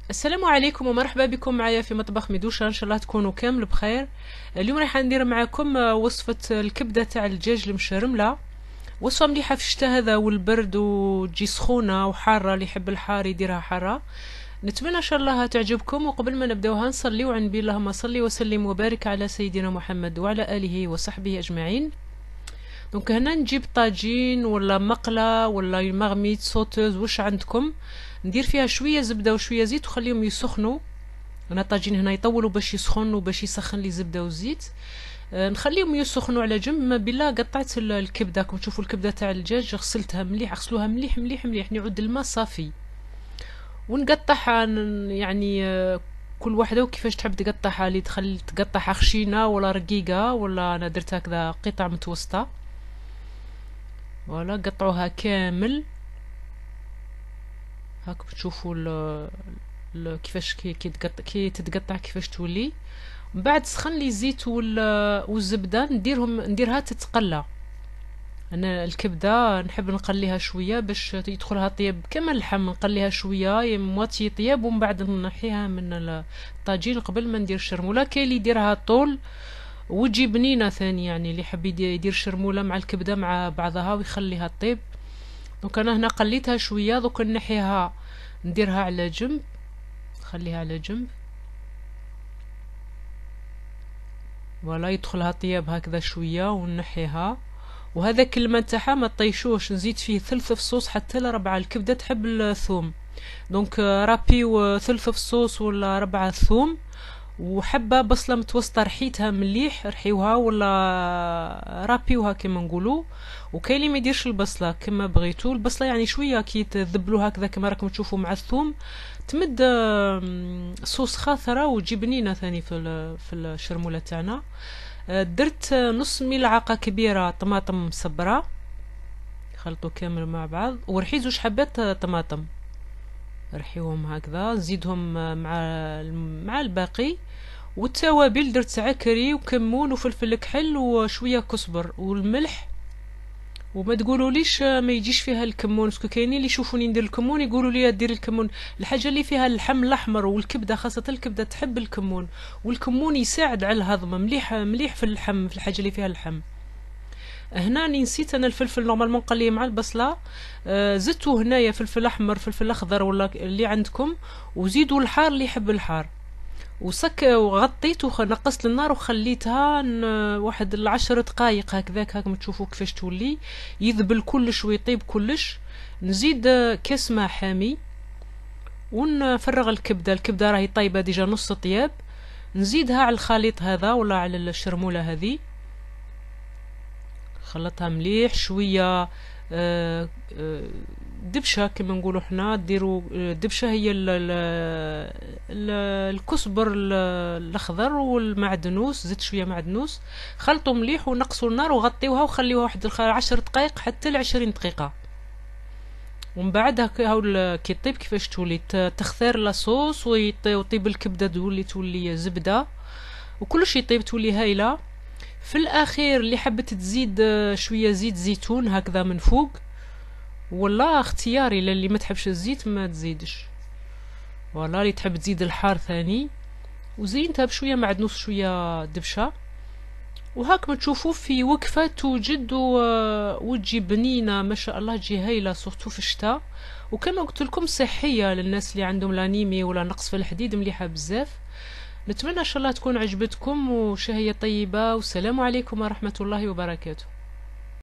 السلام عليكم ومرحبا بكم معايا في مطبخ ميدوشا. ان شاء الله تكونوا كامل بخير. اليوم راح ندير معكم وصفة الكبدة تاع الدجاج المشرملة. وصفة مليحة في الشتاء هذا والبرد، وتجي سخونة وحارة، اللي يحب الحار يديرها حارة. نتمنى ان شاء الله تعجبكم. وقبل ما نبداوها نصلي ونبي اللهم صلي وسلم وبارك على سيدنا محمد وعلى اله وصحبه اجمعين. دونك هنا نجيب طاجين ولا مقله ولا مغميت صوتوز واش عندكم، ندير فيها شويه زبده وشويه زيت وخليهم يسخنوا. انا طاجين هنا يطولوا باش يسخن وباش يسخن لي زبده وزيت. نخليهم يسخنوا على جنب. ما بالله قطعت الكبده، كم تشوفوا الكبده تاع الدجاج غسلتها مليح، غسلوها مليح مليح مليح، نعود الماء صافي ونقطعها. يعني كل واحده وكيفاش تحب تقطعها، اللي تقطعها خشينه ولا رقيقه، ولا انا درت هكذا قطع متوسطه. فوالا قطعوها كامل هاك بتشوفوا كيفاش كي تتقطع كيفاش تولي. من بعد سخن لي الزيت والزبده نديرها تتقلى. انا الكبده نحب نقليها شويه باش يدخلها طيب كما اللحم، نقليها شويه مواتي طياب ومن بعد نحيها من الطاجين قبل ما ندير الشرموله. كاين اللي يديرها طول وتجي بنينه ثاني، يعني اللي يحب يدير شرموله مع الكبده مع بعضها ويخليها طيب. دونك انا هنا قليتها شويه، دوك نحيها نديرها على جنب، نخليها على جنب. ولا يدخلها طياب هكذا شويه ونحيها. وهذاك الماء تاعها ما طيشوش، نزيد فيه ثلث فصوص حتى لربعه. الكبده تحب الثوم، دونك رابي وثلث فصوص ولا ربعه ثوم، وحبه بصله متوسطه رحيتها مليح، رحيوها ولا رابيوها كما نقولوا. وكاين اللي ما يديرش البصله كما بغيتو. البصله يعني شويه كي تذبلوها هكذا كما راكم تشوفوا مع الثوم، تمد صوص خاثره وتجي بنينه ثاني في الشرموله تاعنا. درت نص ملعقه كبيره طماطم مصبره، خلطوا كامل مع بعض. ورحيت زوج حبات طماطم، رحيوهم هكذا، نزيدهم مع الباقي. والتوابل درت عكري وكمون وفلفل كحل وشويه كزبر والملح. وما تقولوا ليش ما يجيش فيها الكمون، باسكو كاينين اللي يشوفوني ندير الكمون يقولوا لي دير الكمون. الحاجه اللي فيها اللحم الاحمر والكبده، خاصه الكبده تحب الكمون، والكمون يساعد على الهضم، مليح مليح في اللحم، في الحاجه اللي فيها اللحم. هنا نسيت انا الفلفل، نورمالمون نقليه مع البصله. زدتو هنايا فلفل احمر فلفل اخضر ولا اللي عندكم، وزيدوا الحار اللي يحب الحار. وغطيت ونقصت النار وخليتها واحد 10 دقائق هكذاك. هاكم تشوفوا كيفاش تولي، يذبل كلش ويطيب كلش. نزيد كاس ماء حامي ونفرغ الكبده راهي طيبه ديجا نص طياب. نزيدها على الخليط هذا ولا على الشرموله هذه، خلطها مليح شويه. دبشه كما نقولوا حنا، ديروا دبشه هي الكزبر الاخضر والمعدنوس، زدت شويه معدنوس. خلطوا مليح ونقصوا النار وغطيوها وخليوها واحد 10 دقائق حتى ل20 دقيقه. ومن بعد هاو كي طيب كيفاش تولي تختار لاصوص ويطيب الكبده تولي زبده وكلشي يطيب، تولي هايله. في الاخير اللي حبت تزيد شويه زيت زيتون هكذا من فوق، والله اختياري، للي ما تحبش الزيت ما تزيدش. والله اللي تحب تزيد الحار ثاني. وزينتها بشويه معدنوس شويه دبشه. وهاك ما تشوفوا في وقفه توجد وتجي بنينه ما شاء الله، تجي هايله سورتو في الشتاء. وكما قلت لكم صحيه للناس اللي عندهم لانيمي ولا نقص في الحديد، مليحه بزاف. نتمنى ان شاء الله تكون عجبتكم وشهية طيبة، والسلام عليكم ورحمة الله وبركاته.